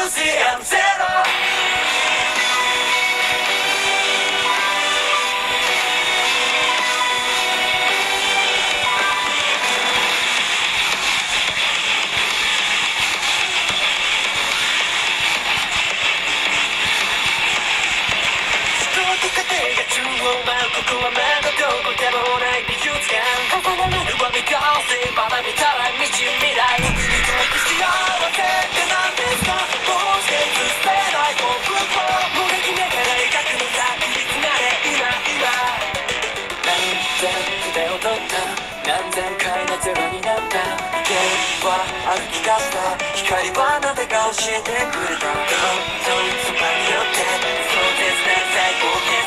Museum Zeroここはまだどこでもない美術館重なるは見通せまだ見たら道未来に遠く幸せって何ですかもうして捨てない僕をもがきながら描くのさいつまで今何千筆を取った何千回のゼロになった原因は歩き出した光はなぜか教えてくれたどんどんそばによって壮絶な最高傑